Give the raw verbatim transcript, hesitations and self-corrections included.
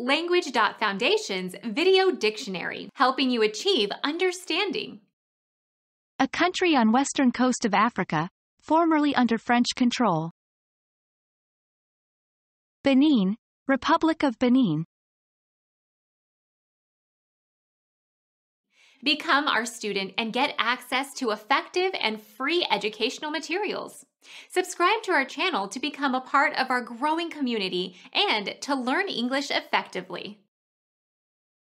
Language.Foundation's Video Dictionary, helping you achieve understanding. A country on western coast of Africa, formerly under French control. Benin, Republic of Benin. Become our student and get access to effective and free educational materials. Subscribe to our channel to become a part of our growing community and to learn English effectively.